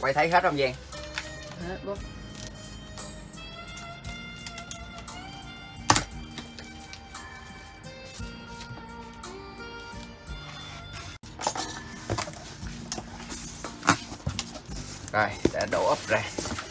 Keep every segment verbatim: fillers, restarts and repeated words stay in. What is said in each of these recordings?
Quay thấy hết không Giang? Hết bút. Rồi, đã đổ ốc ra.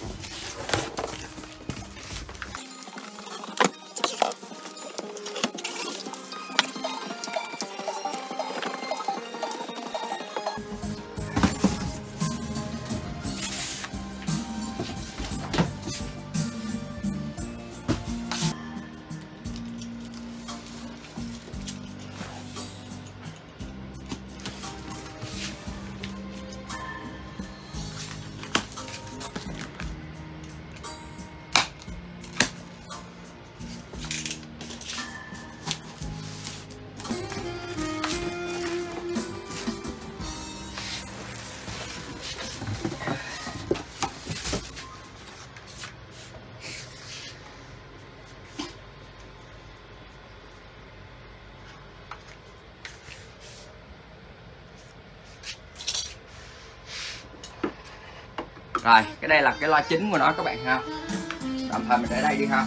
Rồi, cái đây là cái loa chính của nó các bạn ha. Tạm thời mình để đây đi ha.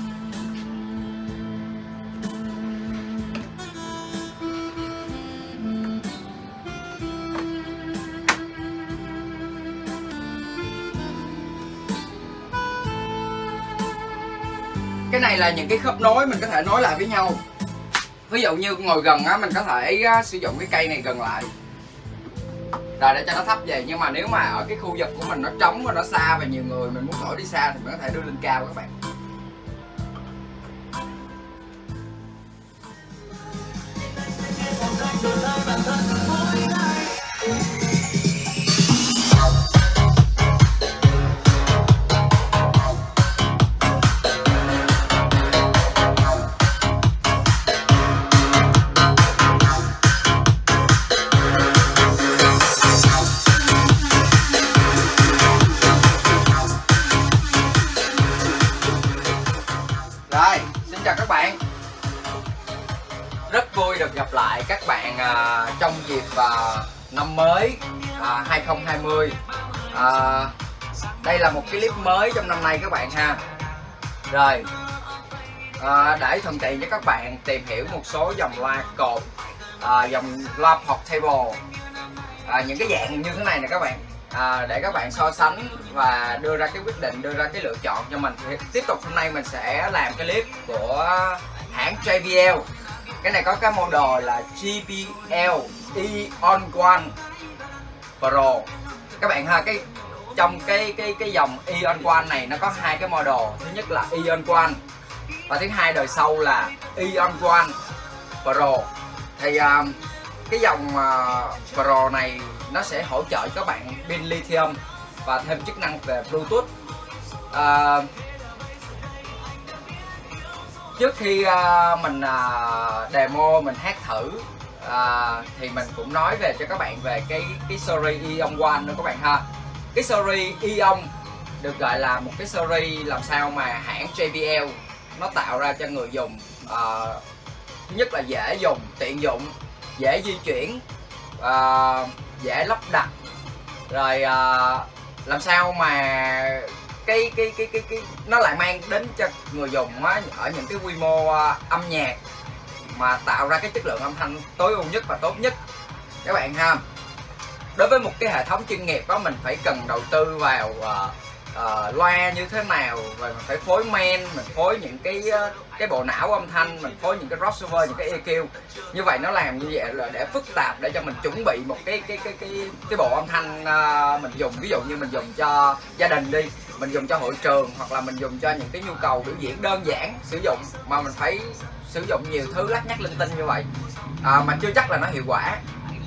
Cái này là những cái khớp nối mình có thể nối lại với nhau. Ví dụ như ngồi gần á, mình có thể uh, sử dụng cái cây này gần lại rồi để cho nó thấp về. Nhưng mà nếu mà ở cái khu vực của mình nó trống và nó xa và nhiều người mình muốn thổi đi xa thì mình có thể đưa lên cao các bạn. Rồi, xin chào các bạn. Rất vui được gặp lại các bạn à, trong dịp à, năm mới à, hai không hai không. à, Đây là một cái clip mới trong năm nay các bạn ha. Rồi, à, để thuận tiện cho các bạn tìm hiểu một số dòng loa cột, à, dòng loa portable, à, những cái dạng như thế này nè các bạn. À, để các bạn so sánh và đưa ra cái quyết định, đưa ra cái lựa chọn cho mình. Thì tiếp tục hôm nay mình sẽ làm cái clip của hãng gi bê lờ. Cái này có cái model là gi bê lờ Eon One Pro các bạn ha. Cái trong cái cái cái dòng Eon One này nó có hai cái model. Thứ nhất là Eon One và thứ hai đời sau là Eon One Pro. Thì um, cái dòng uh, Pro này nó sẽ hỗ trợ các bạn pin lithium và thêm chức năng về Bluetooth. À, trước khi uh, mình uh, demo mình hát thử uh, thì mình cũng nói về cho các bạn về cái cái series Eon One nữa các bạn ha. Cái series Eon được gọi là một cái series làm sao mà hãng gi bê lờ nó tạo ra cho người dùng uh, thứ nhất là dễ dùng, tiện dụng, dễ di chuyển, uh, dễ lắp đặt, rồi uh, làm sao mà cái cái cái cái cái nó lại mang đến cho người dùng á, ở những cái quy mô uh, âm nhạc mà tạo ra cái chất lượng âm thanh tối ưu nhất và tốt nhất các bạn ha. Đối với một cái hệ thống chuyên nghiệp đó, mình phải cần đầu tư vào uh, uh, loa như thế nào, rồi mình phải phối men, mình phối những cái uh, cái bộ não âm thanh, mình phối những cái crossover, những cái e quy. Như vậy nó làm như vậy là để phức tạp để cho mình chuẩn bị một cái cái cái cái cái bộ âm thanh uh, mình dùng. Ví dụ như mình dùng cho gia đình đi, mình dùng cho hội trường, hoặc là mình dùng cho những cái nhu cầu biểu diễn đơn giản sử dụng mà mình phải sử dụng nhiều thứ lắt nhắt linh tinh như vậy, à, mà chưa chắc là nó hiệu quả.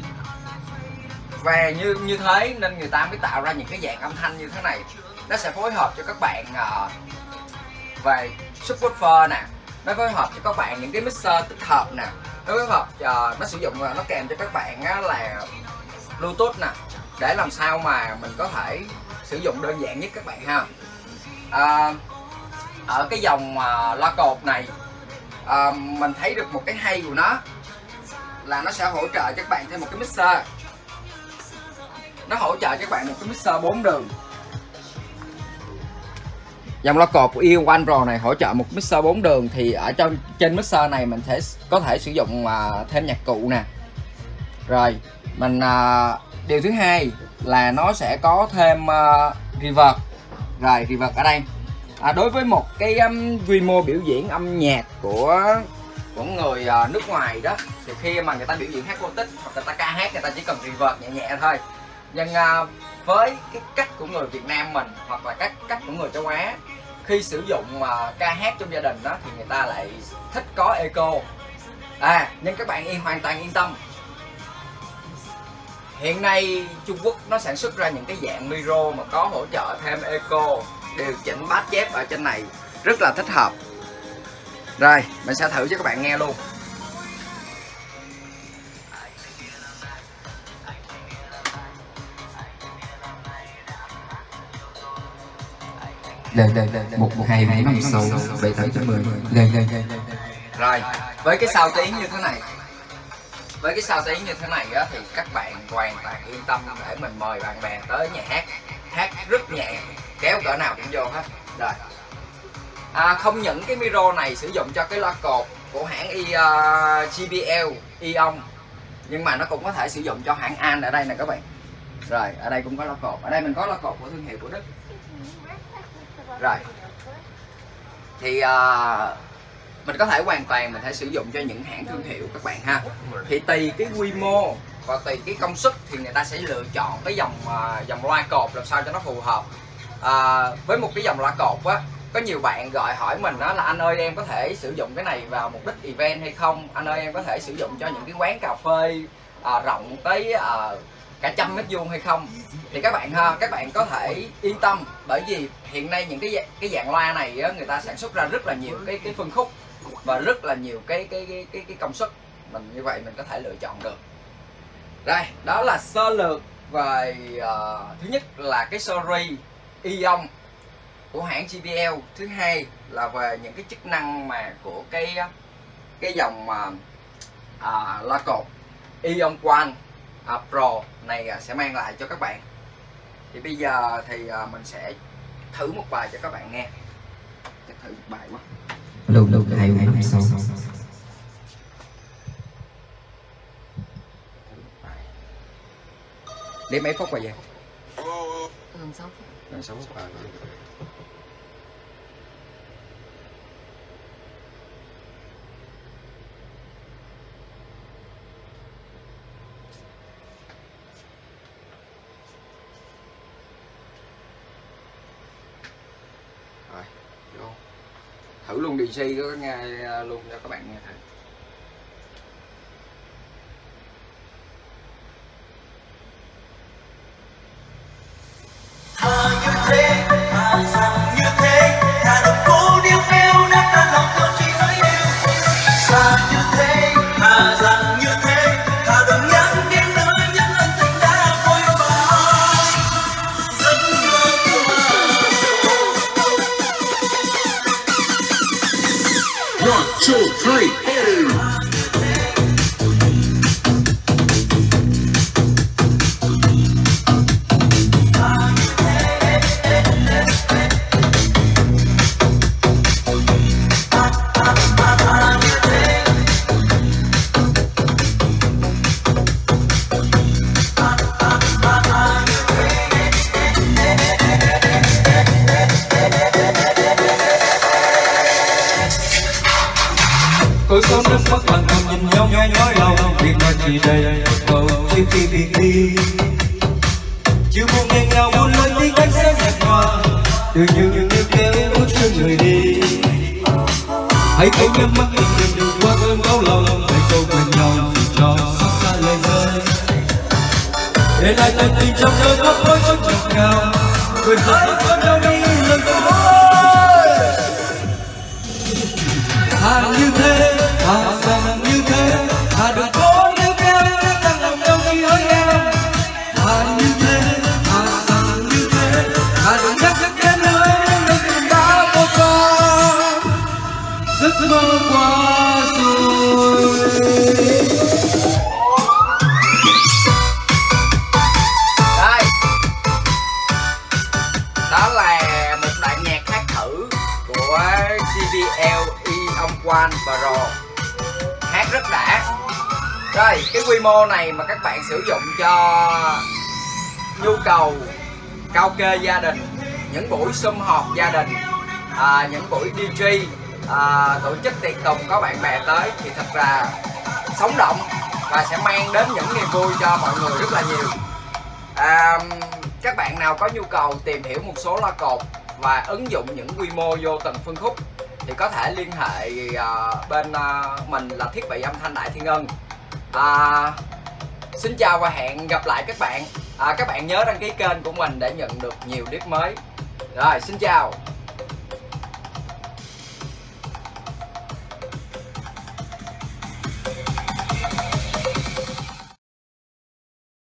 Và như như thế nên người ta mới tạo ra những cái dạng âm thanh như thế này. Nó sẽ phối hợp cho các bạn uh, về subwoofer nè, nó phối hợp cho các bạn những cái mixer tích hợp nè, nó phối hợp uh, nó sử dụng nó kèm cho các bạn uh, là Bluetooth nè, để làm sao mà mình có thể sử dụng đơn giản nhất các bạn ha. Uh, ở cái dòng uh, loa cột này uh, mình thấy được một cái hay của nó là nó sẽ hỗ trợ cho các bạn thêm một cái mixer. Nó hỗ trợ cho các bạn một cái mixer bốn đường. Dòng loa cột của Eon One Pro này hỗ trợ một mixer bốn đường, thì ở trong trên mixer này mình sẽ có thể sử dụng uh, thêm nhạc cụ nè. Rồi mình uh, điều thứ hai là nó sẽ có thêm uh, reverb. Rồi reverb ở đây à, đối với một cái um, quy mô biểu diễn âm nhạc của của người uh, nước ngoài đó, thì khi mà người ta biểu diễn hát acoustic hoặc người ta ca hát, người ta chỉ cần reverb nhẹ nhẹ thôi. Nhưng uh, với cái cách của người Việt Nam mình hoặc là các cách của người châu Á, khi sử dụng uh, ca hát trong gia đình đó thì người ta lại thích có echo. À nhưng các bạn yên hoàn toàn yên tâm, hiện nay Trung Quốc nó sản xuất ra những cái dạng micro mà có hỗ trợ thêm echo, điều chỉnh bass chép ở trên này rất là thích hợp. Rồi mình sẽ thử cho các bạn nghe luôn. Đây đây đây một hai bảy năm sáu bảy tám chín mười. Đây đây đây. Rồi với cái sao tiếng như thế này, với cái sao tiếng như thế này á, thì các bạn hoàn toàn yên tâm để mình mời bạn bè tới nhà hát, hát rất nhẹ, kéo cỡ nào cũng vô hết. Rồi à, không những cái micro này sử dụng cho cái loa cột của hãng e, uh, giê bê lờ Eon, nhưng mà nó cũng có thể sử dụng cho hãng An ở đây nè các bạn. Rồi ở đây cũng có loa cột, ở đây mình có loa cột của thương hiệu của Đức. Rồi thì uh, mình có thể hoàn toàn mình thể sử dụng cho những hãng thương hiệu các bạn ha. Thì tùy cái quy mô và tùy cái công suất thì người ta sẽ lựa chọn cái dòng uh, dòng loa cột làm sao cho nó phù hợp. Uh, với một cái dòng loa cột á, có nhiều bạn gọi hỏi mình đó là anh ơi em có thể sử dụng cái này vào mục đích event hay không, anh ơi em có thể sử dụng cho những cái quán cà phê uh, rộng tới uh, cả trăm mét vuông hay không. Thì các bạn ha, các bạn có thể yên tâm, bởi vì hiện nay những cái cái dạng loa này á, người ta sản xuất ra rất là nhiều cái cái phân khúc và rất là nhiều cái cái cái cái, cái công suất, mình như vậy mình có thể lựa chọn được. Rồi đó là sơ lược về uh, thứ nhất là cái series Eon của hãng giê bê lờ, thứ hai là về những cái chức năng mà của cái cái dòng mà uh, loa cột Eon One uh, Pro này uh, sẽ mang lại cho các bạn. Thì bây giờ thì uh, mình sẽ thử một bài cho các bạn nghe. Chắc thử một bài quá. Lâu lâu hai năm sáu. Đi mấy phút rồi vậy? Gần sáu phút. Gần sáu phút. Rồi, vô. Thử luôn đê xê có nghe luôn cho các bạn nghe thử. Two, three, Tôi có nước mắt lặng thầm nhìn nhau ngay nói lòng, việc nói chỉ đây cầu trước khi biệt đi. Chiều buồn nghẹn ngào buồn lối tiếng ánh sáng nhạt nhòa, từ những những nước kéo bước chân người đi. Hãy cố nhắm mắt nhìn đừng đừng qua cơn đau lòng, để câu bên nhau chỉ cho xót xa lời rơi. Để lại tận tình trong đôi mắt môi trong trầm cao, quên hãy con đau đi lần cuối. Thà như thế, thà rằng như thế, thà đừng có níu kéo để tăng lòng nhau khi hỡi em. Thà như thế, thà rằng như thế, thà đừng nhắc đến nơi nơi tình đã vô con. Giấc mơ qua rồi. Đây, đó là một đoạn One Pro, hát rất đã. Rồi cái quy mô này mà các bạn sử dụng cho nhu cầu cao kê gia đình, những buổi sum họp gia đình, à, những buổi đi gi, à, tổ chức tiệc tùng có bạn bè tới thì thật là sống động và sẽ mang đến những niềm vui cho mọi người rất là nhiều. À, các bạn nào có nhu cầu tìm hiểu một số loa cột và ứng dụng những quy mô vô từng phân khúc thì có thể liên hệ uh, bên uh, mình là Thiết bị Âm thanh Đại Thiên Ân. À, xin chào và hẹn gặp lại các bạn. À, các bạn nhớ đăng ký kênh của mình để nhận được nhiều clip mới. Rồi, xin chào.